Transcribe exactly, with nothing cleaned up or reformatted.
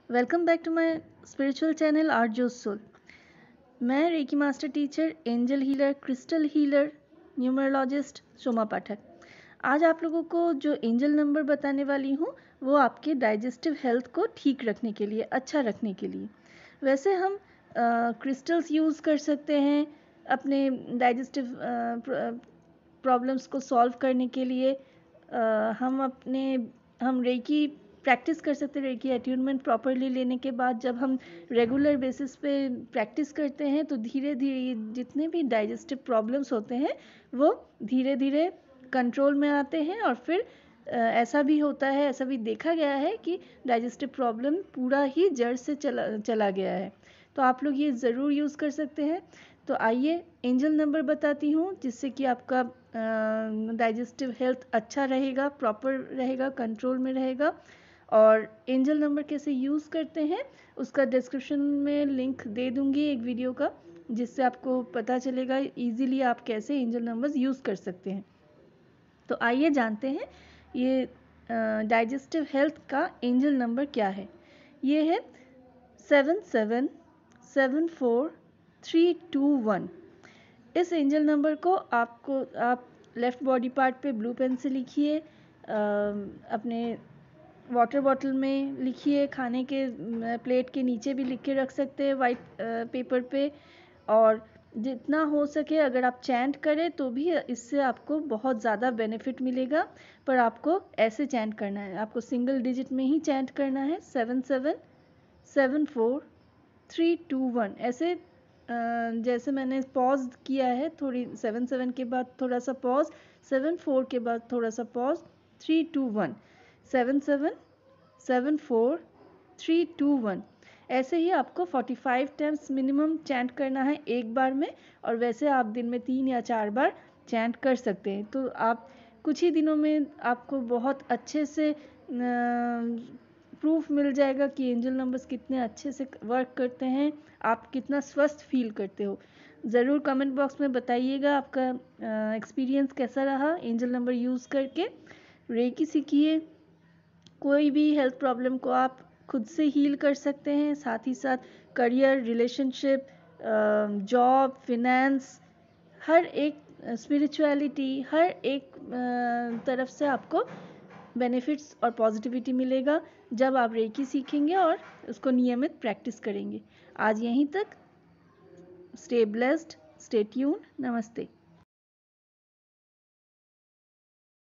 Welcome back to my spiritual channel art joss soul. मैं reiki master teacher, angel healer, crystal healer, numerologist Soma Pathak. आज आप लोगों को जो एंजल नंबर बताने वाली हूँ वो आपके डाइजेस्टिव हेल्थ को ठीक रखने के लिए, अच्छा रखने के लिए। वैसे हम क्रिस्टल्स यूज़ कर सकते हैं अपने डाइजेस्टिव प्रॉब्लम्स को सॉल्व करने के लिए। uh, हम अपने हम रेकी प्रैक्टिस कर सकते हैं। रेकी एट्यूनमेंट प्रॉपरली लेने के बाद जब हम रेगुलर बेसिस पे प्रैक्टिस करते हैं तो धीरे धीरे जितने भी डाइजेस्टिव प्रॉब्लम्स होते हैं वो धीरे धीरे कंट्रोल में आते हैं। और फिर आ, ऐसा भी होता है, ऐसा भी देखा गया है कि डाइजेस्टिव प्रॉब्लम पूरा ही जड़ से चला चला गया है। तो आप लोग ये ज़रूर यूज़ कर सकते हैं। तो आइए एंजल नंबर बताती हूँ जिससे कि आपका डाइजेस्टिव हेल्थ अच्छा रहेगा, प्रॉपर रहेगा, कंट्रोल में रहेगा। और एंजल नंबर कैसे यूज़ करते हैं उसका डिस्क्रिप्शन में लिंक दे दूंगी एक वीडियो का, जिससे आपको पता चलेगा इजीली आप कैसे एंजल नंबर्स यूज़ कर सकते हैं। तो आइए जानते हैं ये डाइजेस्टिव हेल्थ का एंजल नंबर क्या है। ये है seven seven seven four three two one. इस एंजल नंबर को आपको आप लेफ़्ट बॉडी पार्ट पे ब्लू पेन से लिखिए, अपने वाटर बॉटल में लिखिए, खाने के प्लेट के नीचे भी लिख के रख सकते हैं वाइट पेपर पे। और जितना हो सके अगर आप चैंट करें तो भी इससे आपको बहुत ज़्यादा बेनिफिट मिलेगा। पर आपको ऐसे चैंट करना है, आपको सिंगल डिजिट में ही चैंट करना है। Seven seven seven four three two one ऐसे जैसे मैंने पॉज किया है, थोड़ी सेवन सेवन के बाद थोड़ा सा पॉज, सेवन फोर के बाद थोड़ा सा pause, three two one, seven seven seven four three two one. ऐसे ही आपको forty five times minimum chant करना है एक बार में। और वैसे आप दिन में तीन या चार बार चैंट कर सकते हैं। तो आप कुछ ही दिनों में आपको बहुत अच्छे से प्रूफ मिल जाएगा कि एंजल नंबर्स कितने अच्छे से वर्क करते हैं, आप कितना स्वस्थ फील करते हो। ज़रूर कमेंट बॉक्स में बताइएगा आपका एक्सपीरियंस कैसा रहा एंजल नंबर यूज़ करके। रेकी सीखिए, कोई भी हेल्थ प्रॉब्लम को आप खुद से हील कर सकते हैं। साथ ही साथ करियर, रिलेशनशिप, जॉब, फिनेंस, हर एक स्पिरिचुअलिटी, हर एक तरफ से आपको बेनिफिट्स और पॉजिटिविटी मिलेगा जब आप रेकी सीखेंगे और उसको नियमित प्रैक्टिस करेंगे। आज यहीं तक। Stay blessed, stay tuned. नमस्ते।